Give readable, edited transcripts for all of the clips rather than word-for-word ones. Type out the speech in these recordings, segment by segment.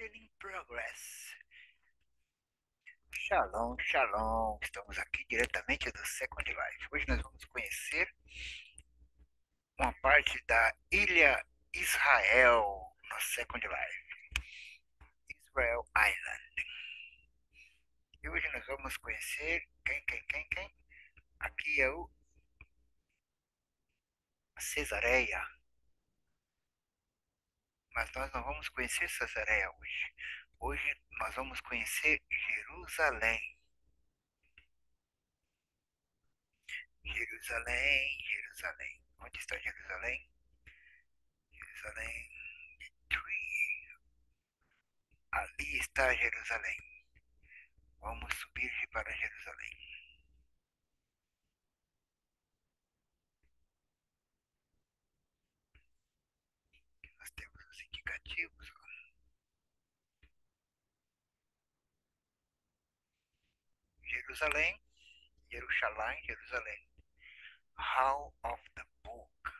Recording in progress. Shalom, shalom. Estamos aqui diretamente do Second Life. Hoje nós vamos conhecer uma parte da Ilha Israel no Second Life, Israel Island. E hoje nós vamos conhecer quem? Aqui é o Cesareia. Mas nós não vamos conhecer Cesareia hoje. Hoje nós vamos conhecer Jerusalém. Jerusalém. Onde está Jerusalém? Jerusalém. Tree. Ali está Jerusalém. Vamos subir para Jerusalém. Nós temos os indicativos. Jerusalém, Jerusalém. Hall of the Book.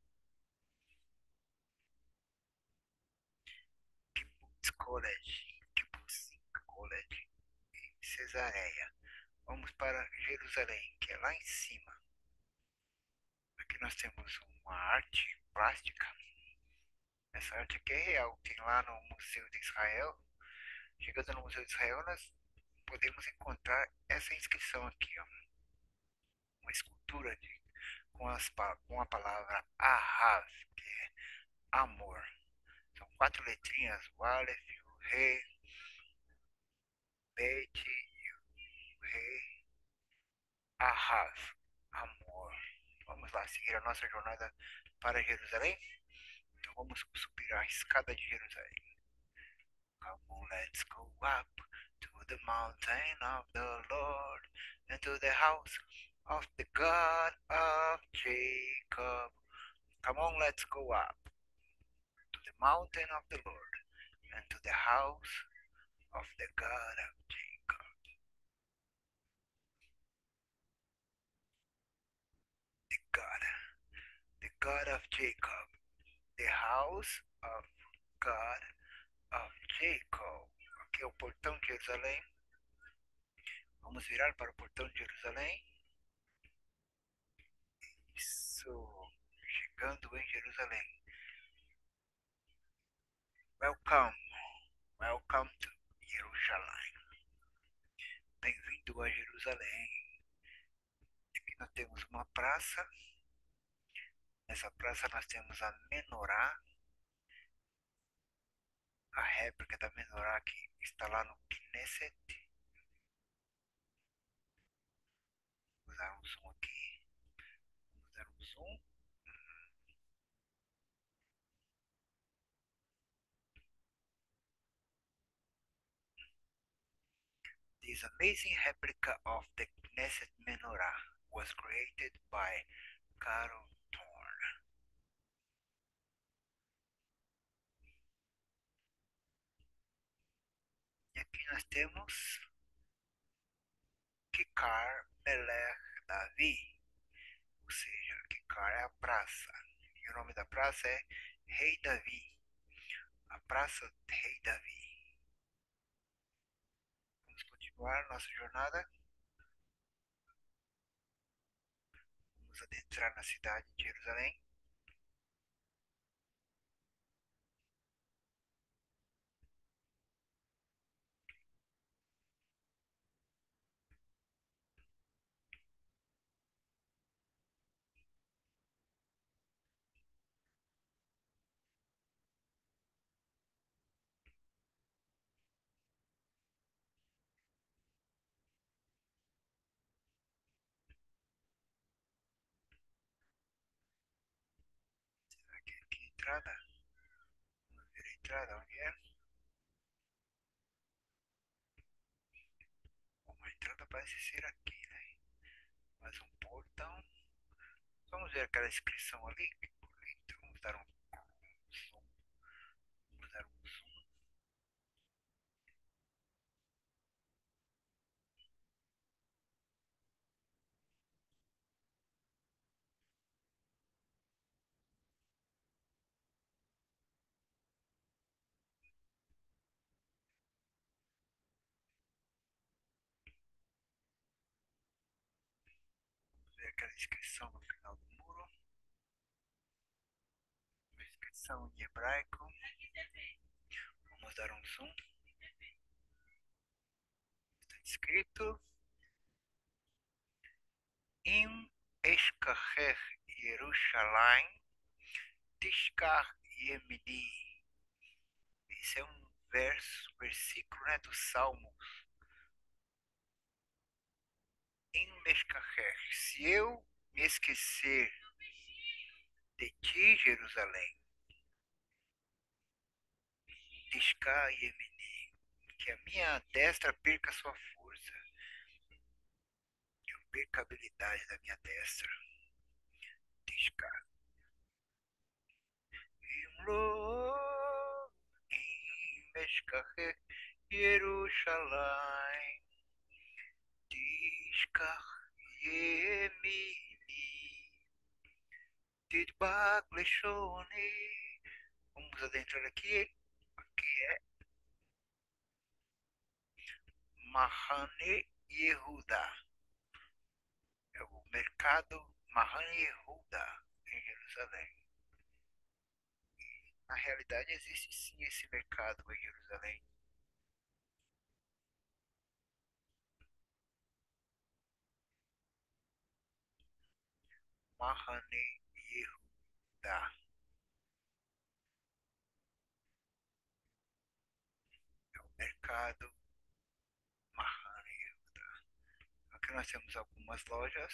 Kibbutz College em Cesareia. Vamos para Jerusalém, que é lá em cima. Aqui nós temos uma arte plástica. Essa arte aqui é real. Tem lá no Museu de Israel. Chegando no Museu de Israel, nós podemos encontrar essa inscrição aqui, ó. Uma escultura com a palavra Ahav, que é amor. São quatro letrinhas, o Aleph, o Re, Bet e o Re, Ahav, amor. Vamos lá, seguir a nossa jornada para Jerusalém? Então vamos subir a escada de Jerusalém. Come on, let's go up to the mountain of the Lord and to the house of the God of Jacob. Come on, let's go up to the mountain of the Lord and to the house of the God of Jacob. The God of Jacob, the house of God of Jacob. Aqui é o portão de Jerusalém. Vamos virar para o portão de Jerusalém. Isso, chegando em Jerusalém. Welcome to Jerusalém. Bem-vindo a Jerusalém. Aqui nós temos uma praça. Nessa praça nós temos a menorá, a réplica da menorá que está lá no Knesset. Vou dar um zoom aqui. Vamos dar um zoom. This amazing replica of the Knesset menorah was created by Carol Thorne. E aqui nós temos Kikar Melech Davi, ou seja, Kikar é a praça. E o nome da praça é Rei Davi, a Praça Rei Davi. Vamos continuar nossa jornada. Vamos adentrar na cidade de Jerusalém. Aqui é a entrada. Vamos ver a entrada, onde é? Bom, a entrada parece ser aqui, né? Mais um portão. Vamos ver aquela inscrição ali. Então, vamos dar um zoom. Vamos dar um zoom. aquela inscrição no final do muro. Uma inscrição em hebraico. Vamos dar um zoom. Está escrito: Im escaher Yerushalayim tishkar yemini. Esse é um versículo, né, do Salmo. Im escaher. Se eu me esquecer de ti, Jerusalém, tishkar yemini, que a minha destra perca sua força, que eu perca a habilidade da minha destra. Tishkar. Imlo im escaher Yerushalayim. Tishkar Yemini Tidbak Leshoni. Vamos adentrar aqui. Aqui é Mahane Yehuda. É o mercado Mahane Yehuda em Jerusalém. Na realidade existe sim esse mercado em Jerusalém. Mahane Yehuda. É o mercado Mahane Yehuda. Aqui nós temos algumas lojas.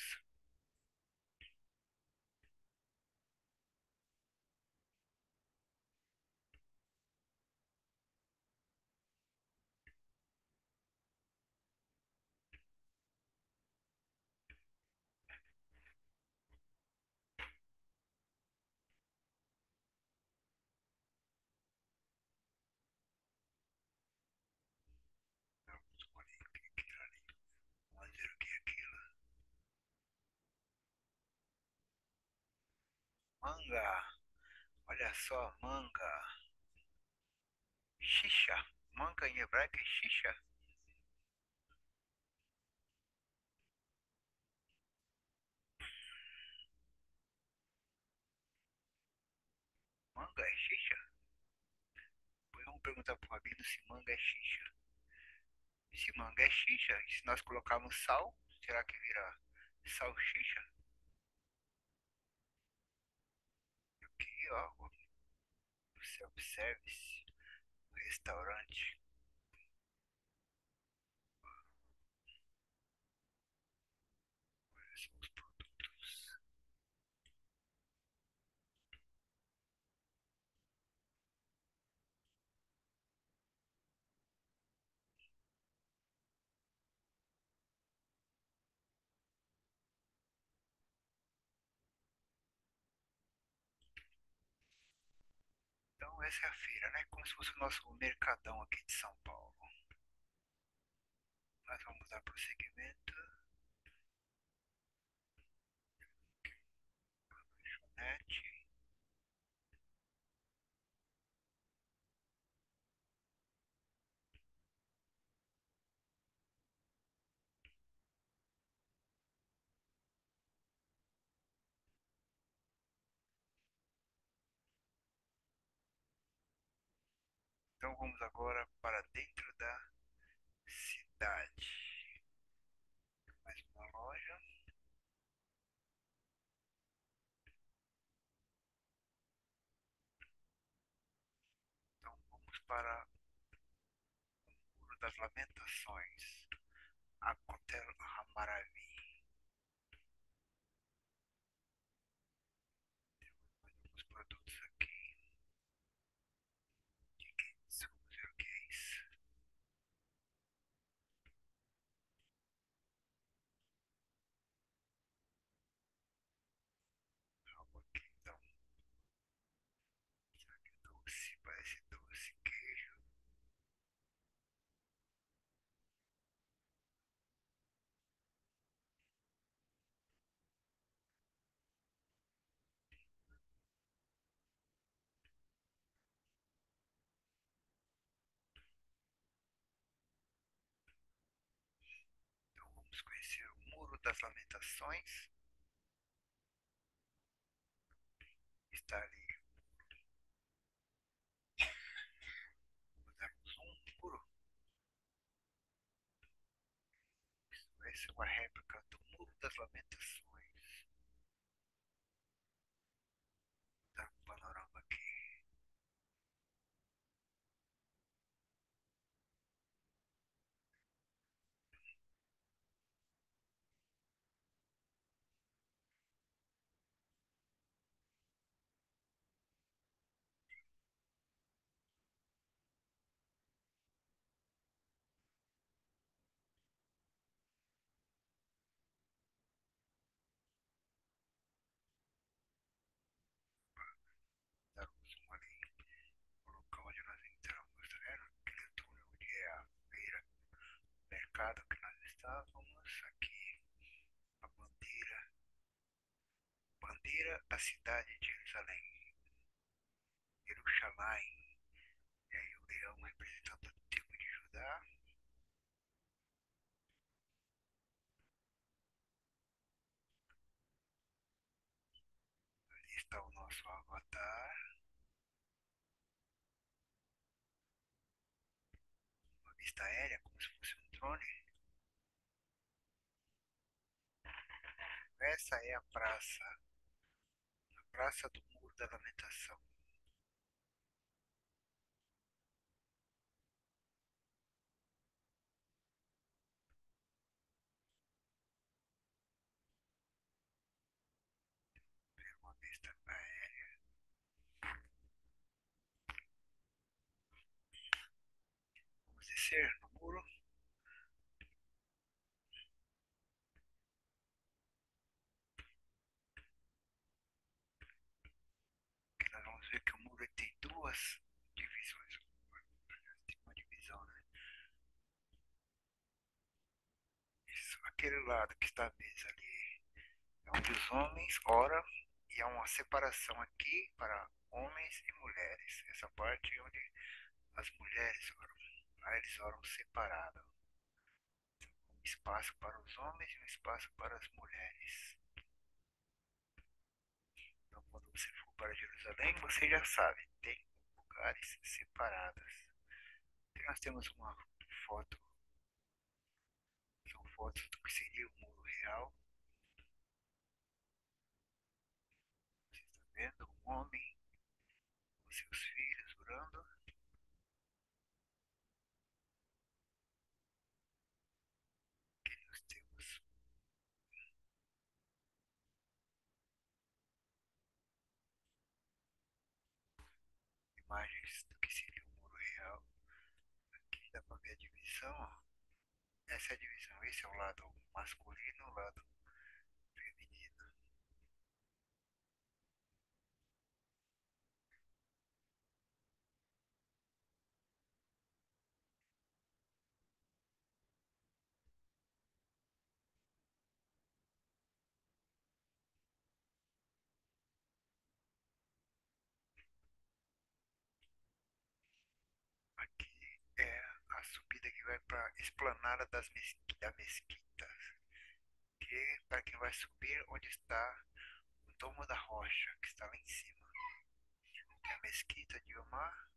Vamos ver o que é aquilo. Manga. Olha só, manga. Shisha. Manga em hebraico é shisha. Manga é shisha? Pois vamos perguntar pro Rabino se manga é shisha. Se manga é shisha, e se nós colocarmos sal, será que vira salsicha? Aqui, ó, o self-service, restaurante. Quais são os produtos? Então, essa é a feira, né? Como se fosse o nosso mercadão aqui de São Paulo. Nós vamos dar prosseguimento, né? Então, vamos agora para dentro da cidade. Mais uma loja. Então, vamos para o Muro das Lamentações. Akotel Hamaravi. Os produtos aqui. Vamos ver o que é isso. Algo aqui, então. Será que é doce? Parece doce. Queijo. Então, vamos conhecer o Muro das Lamentações. está ali. Usamos um muro. Vai ser uma réplica do Muro das Lamentações. Dá um panorama aqui. Dá um zoom ali no local onde nós entramos, tá vendo? Aquele túnel onde é a feira, o mercado que nós estávamos. Aqui, a bandeira da cidade de Jerusalém, Jerusalém. E aí o leão representando o tribo de Judá. Ali está o nosso avatar. Uma vista aérea, como se fosse um drone. Essa é a Praça do Muro da Lamentação. Uma vista aérea. Vamos descer no muro, que nós vamos ver que o muro tem duas divisões. Tem uma divisão, né? Isso, aquele lado que está a mesa ali é onde os homens oram e há uma separação aqui para homens e mulheres. Essa parte é onde as mulheres oram. Lá eles oram separado. Um espaço para os homens e um espaço para as mulheres. Então, quando você for para Jerusalém, você já sabe, tem lugares separados. Aqui nós temos uma foto, são fotos do que seria o muro real. Você está vendo um homem com seus filhos orando. Aqui nós temos imagens do que seria o muro real. Aqui dá para ver a divisão, ó. Essa é a divisão, esse é o lado masculino, o lado feminino. Aqui é a subida que vai para a esplanada da mesquita, que é para quem vai subir onde está o domo da rocha, que está lá em cima. Tem a mesquita de Omar.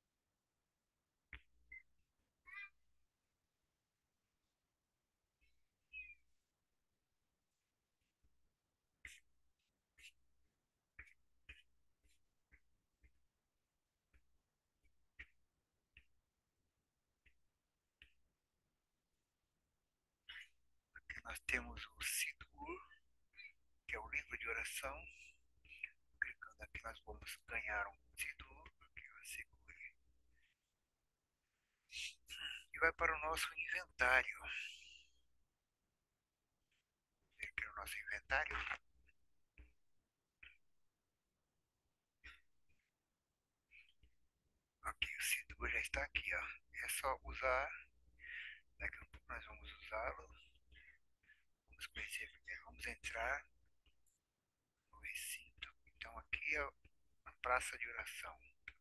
Aqui nós temos o Sidur, que é o livro de oração. Clicando aqui nós vamos ganhar um Sidur. Aqui eu segure. E vai para o nosso inventário. Ver aqui no nosso inventário. Aqui o Sidur já está aqui, ó. É só usar. Daqui a um pouco nós vamos usá-lo. Vamos conhecer primeiro. Vamos entrar no recinto. Então aqui é a praça de oração.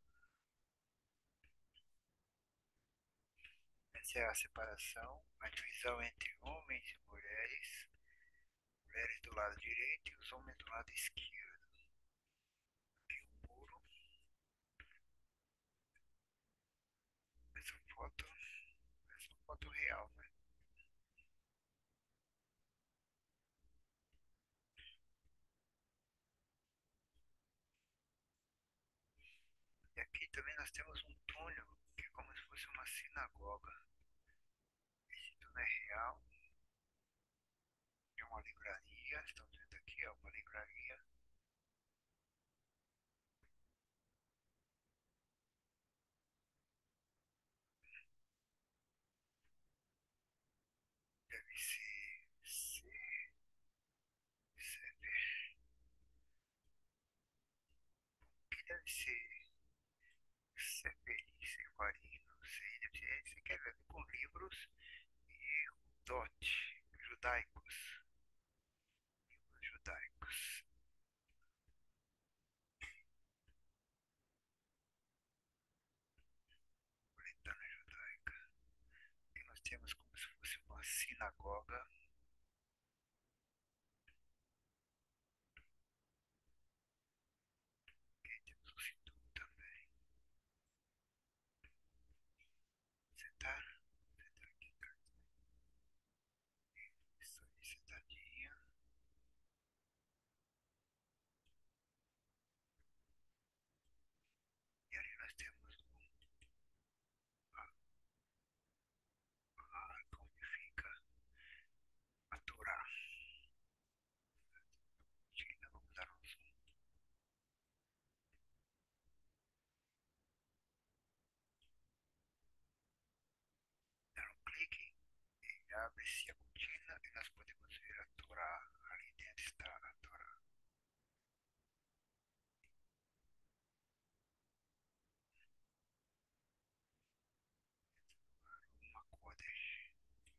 Essa é a separação, a divisão entre homens e mulheres. Mulheres do lado direito e os homens do lado esquerdo. aqui também nós temos um túnel, que é como se fosse uma sinagoga. Esse túnel é real, é uma livraria, estamos vendo aqui, é uma livraria. Deve ser que deve ser Seferin, Sefarim, não sei, deve ser, você quer ver com livros e dote, judaicos, judaicos, Britânia judaica. Aqui nós temos como se fosse uma sinagoga, aqui temos um situ também, sentar, sentar aqui, isso aí, sentadinha, e ali nós temos a arca onde fica a Torá. China, vamos dar um zoom, dar um clique, e abre-se a cortina e nós podemos ver a Torá. Ali dentro está a Torá. Uma Kodesh.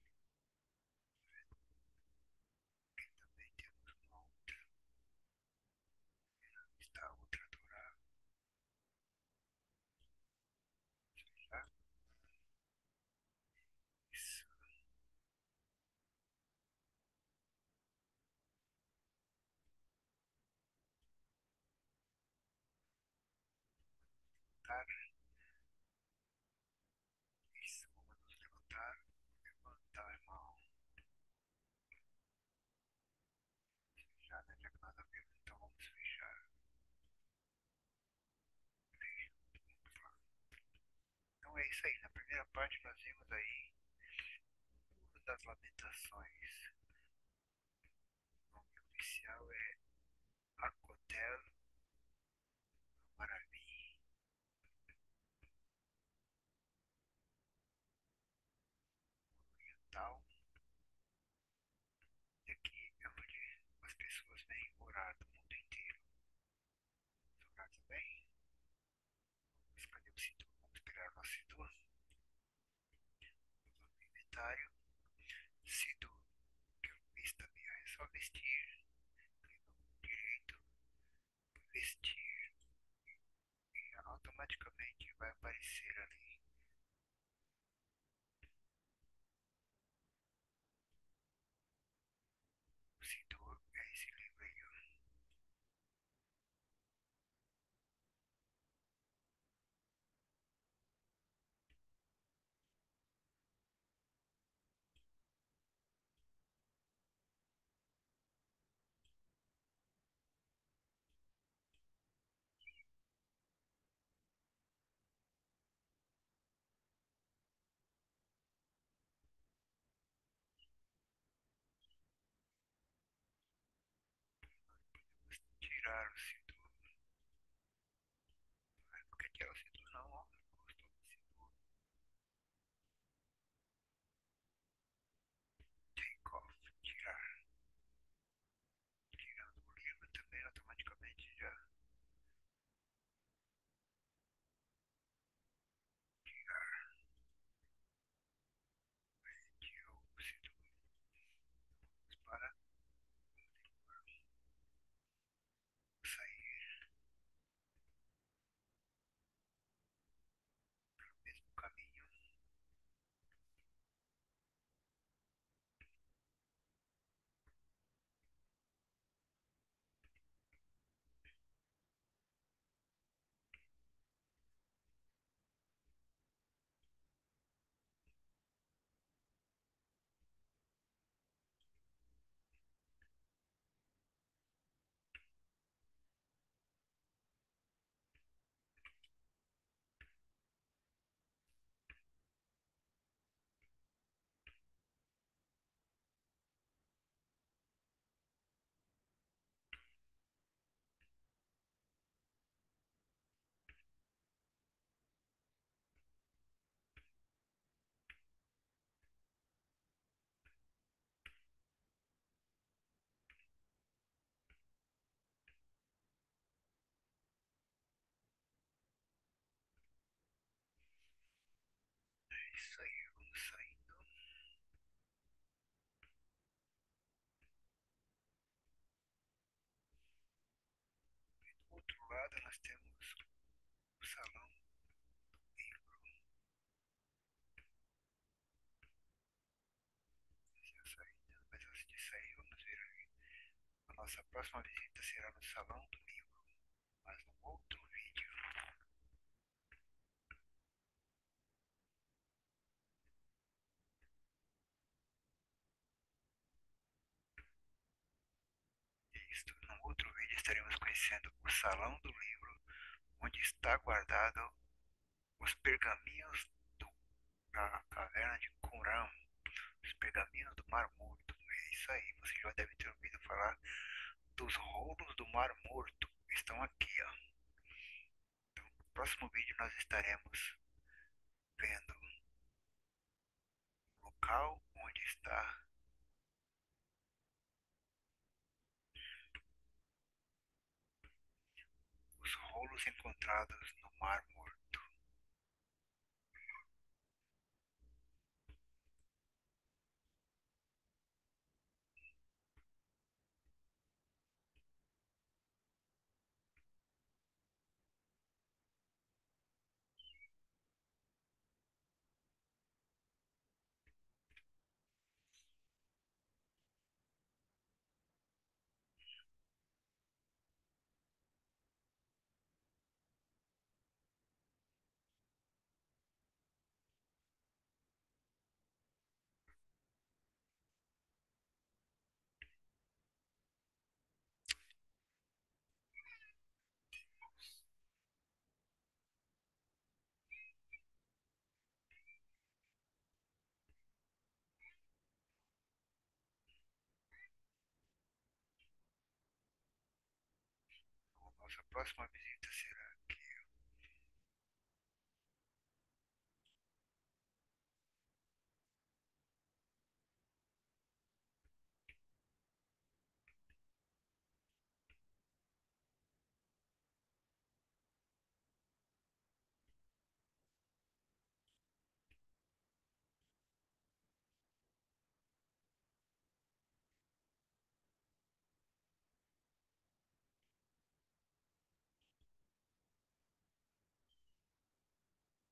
Aqui também temos uma outra. Está a outra Torá. Já. Isso. Levantar. Isso. Vamos nos levantar. Levantar a mão. Fechar, né? Já que nós abrimos, então vamos fechar. Vamos lá. Então é isso aí. Na primeira parte nós vimos aí o Muro das Lamentações. O nome oficial é Acotel Maravi Oriental. E aqui é onde as pessoas vêm orar do mundo inteiro. Vamos orar também. Mas cadê o Sidur? Vamos pegar o nosso Sidur. Vamos no inventário. Sidur, que eu fiz também. É só vestir. Clica com direito. Vestir. E automaticamente vai aparecer ali o Sidur. É esse livro aí, ó. isso aí, vamos saindo. Do outro lado nós temos o salão livro. Essa é a saída. Mas antes de sair, vamos ver ali. A nossa próxima visita será no salão do livro, mas no outro vídeo. Isto, no outro vídeo estaremos conhecendo o salão do livro, onde está guardado os pergaminhos da caverna de Qumran, os pergaminhos do Mar Morto. É isso aí, você já deve ter ouvido falar dos rolos do Mar Morto. Estão aqui, ó. No próximo vídeo nós estaremos vendo o local onde está os rolos encontrados no Mar Morto. A nossa próxima visita será aqui.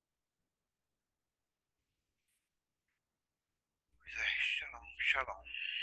Pois é, shalom, shalom.